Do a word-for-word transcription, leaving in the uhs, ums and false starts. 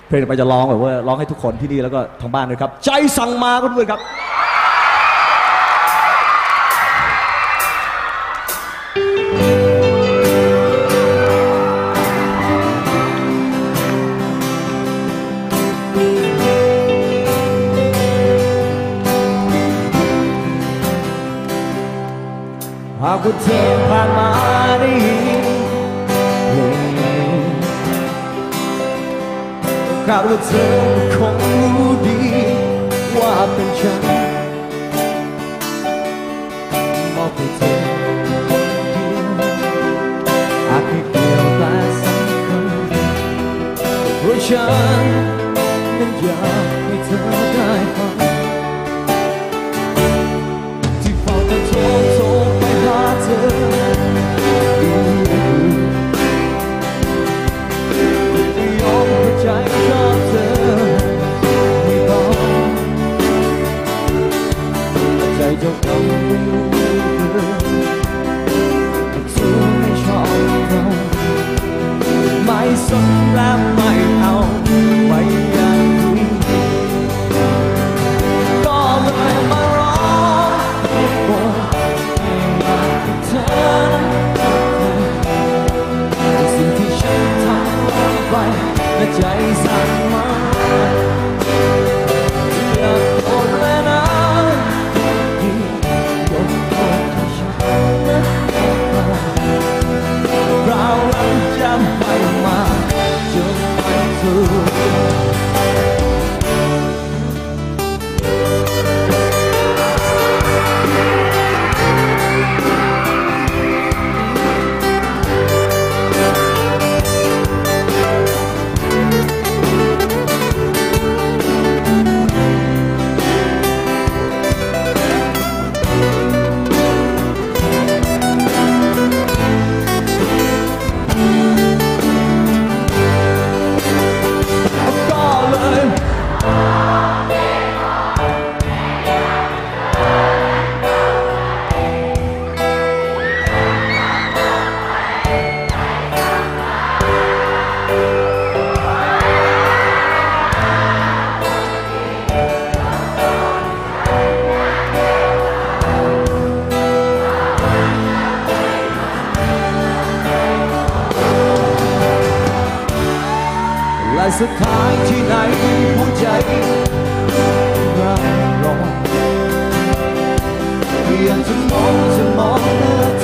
เพลงไปจะร้องแบบว่าร้องให้ทุกคนที่นี่แล้วก็ทางบ้านด้วยครับใจสั่งมาก็ด้วยครับหากว่าเธอผ่านมาได้ยินเพลงนี้คาดว่าเธอคงรู้ดีว่าเป็นฉันมอบให้เธอคนเดียวอาจไม่เกี่ยวแต่สำคัญเพราะฉันนั้นอยากให้เธอได้ฟังที่เฝ้าแต่โทรโทรไปหาเธอไม่ยอมเข้าใจชอบเธอไม่ต้องใจเจ้ากรรมไม่รู้เรื่องเธอไม่ชอบเราไม่สนและไม่เอาไม่อยากคุยก็เลยมาร้องบอกให้รักเธอสิ่งที่ฉันทำไปและใจสั่นมาอยากโกรธและนะที่ยกโทษให้ฉันนะเรานั้นจะไม่มาจนไม่ถูกและสุดท้ายที่ไหนหัวใจรักรออยากจะมองจะมองหน้า